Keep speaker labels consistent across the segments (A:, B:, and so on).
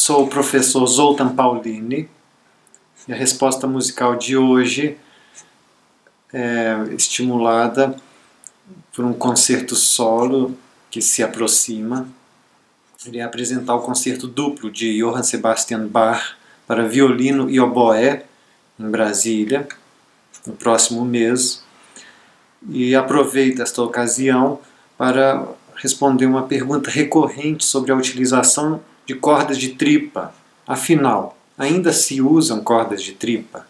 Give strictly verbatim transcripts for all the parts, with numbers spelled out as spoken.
A: Sou o professor Zoltan Paulini e a resposta musical de hoje é estimulada por um concerto solo que se aproxima. Irei apresentar o concerto duplo de Johann Sebastian Bach para violino e oboé em Brasília, no próximo mês. E aproveito esta ocasião para responder uma pergunta recorrente sobre a utilização de cordas de tripa. Afinal, ainda se usam cordas de tripa?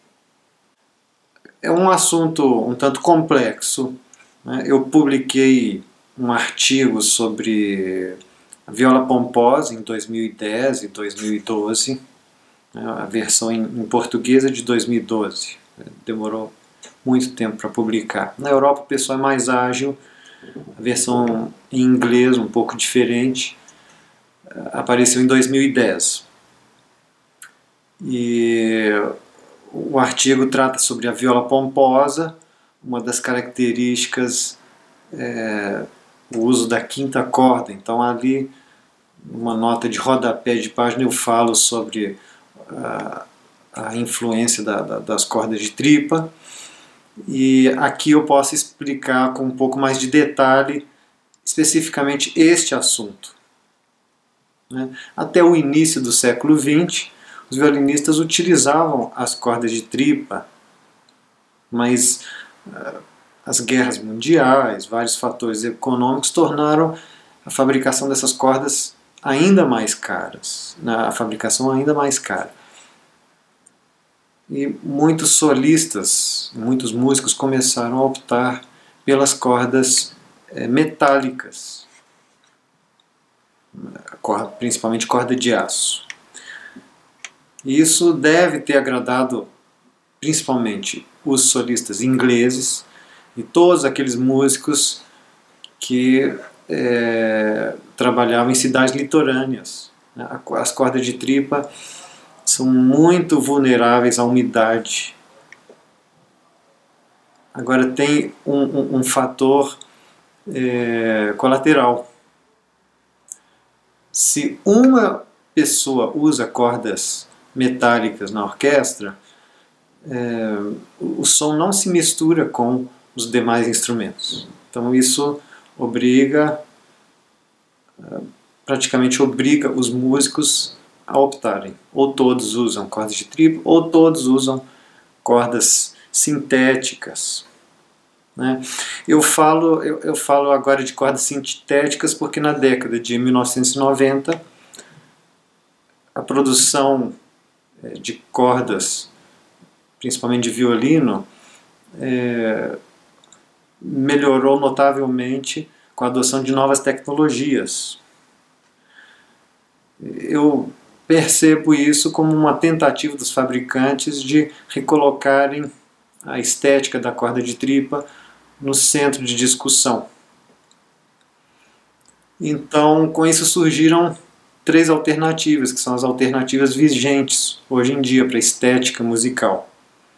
A: É um assunto um tanto complexo, né? Eu publiquei um artigo sobre a viola pomposa em dois mil e dez e dois mil e doze, né? A versão em, em português é de dois mil e doze, demorou muito tempo para publicar. Na Europa o pessoal é mais ágil, a versão em inglês um pouco diferente apareceu em dois mil e dez. E o artigo trata sobre a viola pomposa. Uma das características é o uso da quinta corda. Então ali, numa nota de rodapé de página, eu falo sobre a, a influência da, da, das cordas de tripa. E aqui eu posso explicar com um pouco mais de detalhe especificamente este assunto. Até o início do século vinte, os violinistas utilizavam as cordas de tripa, mas uh, as guerras mundiais, vários fatores econômicos tornaram a fabricação dessas cordas ainda mais caras, a fabricação ainda mais cara. E muitos solistas, muitos músicos começaram a optar pelas cordas eh, metálicas, principalmente corda de aço. Isso deve ter agradado principalmente os solistas ingleses e todos aqueles músicos que é, trabalhavam em cidades litorâneas. As cordas de tripa são muito vulneráveis à umidade. Agora tem um, um, um fator é, colateral. Se uma pessoa usa cordas metálicas na orquestra, é, o som não se mistura com os demais instrumentos. Então isso obriga, praticamente obriga os músicos a optarem. Ou todos usam cordas de tripa, ou todos usam cordas sintéticas. Né? Eu falo, eu, eu falo agora de cordas sintéticas porque na década de mil novecentos e noventa a produção de cordas, principalmente de violino, é, melhorou notavelmente com a adoção de novas tecnologias. Eu percebo isso como uma tentativa dos fabricantes de recolocarem a estética da corda de tripa no centro de discussão. Então, com isso surgiram três alternativas, que são as alternativas vigentes hoje em dia para a estética musical.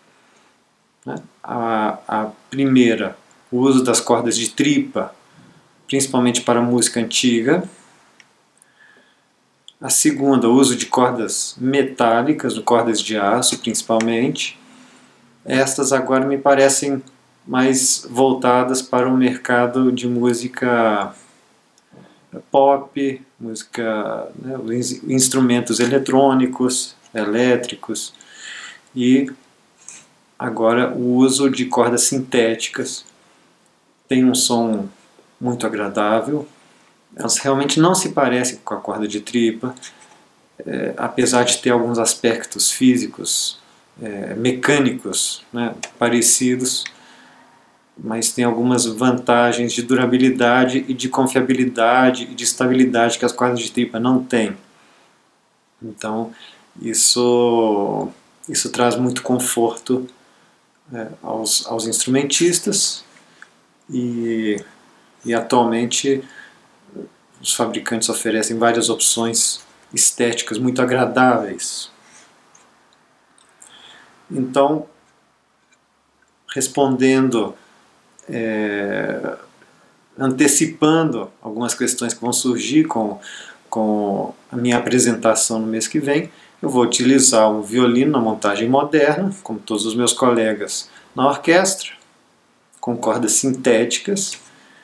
A: A, a primeira, o uso das cordas de tripa, principalmente para música antiga. A segunda, o uso de cordas metálicas, cordas de aço principalmente. Estas agora me parecem mais voltadas para o mercado de música pop, música, né, instrumentos eletrônicos, elétricos, e agora o uso de cordas sintéticas. Tem um som muito agradável, elas realmente não se parecem com a corda de tripa, é, apesar de ter alguns aspectos físicos, é, mecânicos, né, parecidos, mas tem algumas vantagens de durabilidade e de confiabilidade e de estabilidade que as cordas de tripa não têm. Então isso, isso traz muito conforto é, aos, aos instrumentistas e, e atualmente os fabricantes oferecem várias opções estéticas muito agradáveis. Então, respondendo É, antecipando algumas questões que vão surgir com com a minha apresentação no mês que vem, eu vou utilizar o violino na montagem moderna, como todos os meus colegas na orquestra, com cordas sintéticas,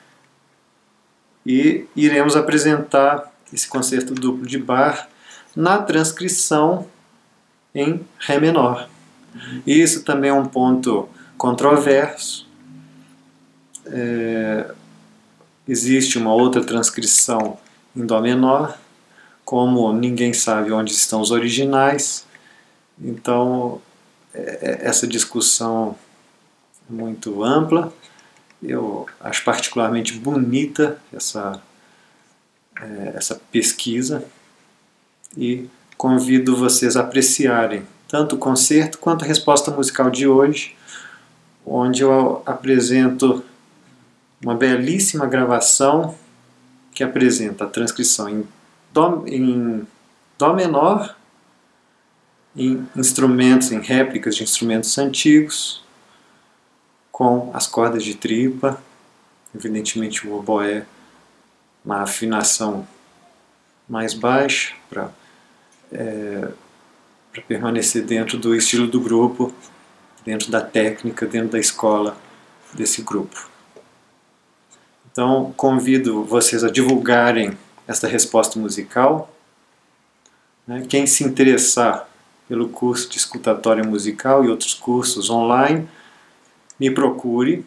A: e iremos apresentar esse concerto duplo de Bach na transcrição em Ré menor. Isso também é um ponto controverso. É, existe uma outra transcrição em Dó menor, como ninguém sabe onde estão os originais, então é, essa discussão é muito ampla. Eu acho particularmente bonita essa, é, essa pesquisa e convido vocês a apreciarem tanto o concerto quanto a resposta musical de hoje, onde eu apresento uma belíssima gravação que apresenta a transcrição em Dó, em Dó menor, em instrumentos, em réplicas de instrumentos antigos, com as cordas de tripa, evidentemente o oboé, uma afinação mais baixa, para é, para permanecer dentro do estilo do grupo, dentro da técnica, dentro da escola desse grupo. Então, convido vocês a divulgarem esta resposta musical. Quem se interessar pelo curso de escutatória musical e outros cursos online, me procure.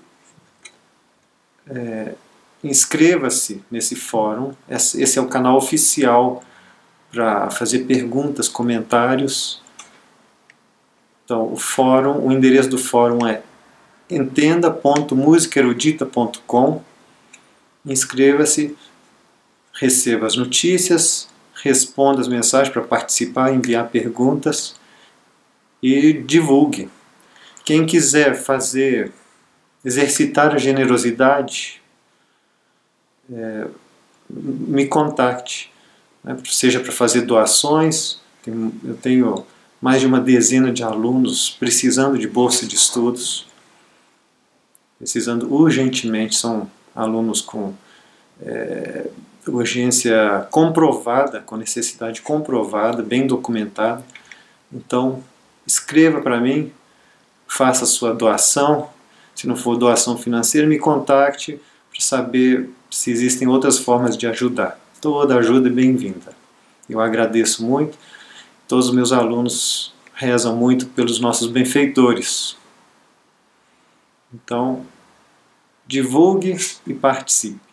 A: É, inscreva-se nesse fórum. Esse é o canal oficial para fazer perguntas, comentários. Então, o fórum, o endereço do fórum é entenda ponto musica erudita ponto com. Inscreva-se, receba as notícias, responda as mensagens para participar, enviar perguntas e divulgue. Quem quiser fazer, exercitar a generosidade, é, me contacte, né, seja para fazer doações. Eu tenho mais de uma dezena de alunos precisando de bolsa de estudos, precisando urgentemente, são alunos com é, urgência comprovada, com necessidade comprovada, bem documentada. Então, escreva para mim, faça a sua doação. Se não for doação financeira, me contacte para saber se existem outras formas de ajudar. Toda ajuda é bem-vinda. Eu agradeço muito. Todos os meus alunos rezam muito pelos nossos benfeitores. Então, divulgue e participe.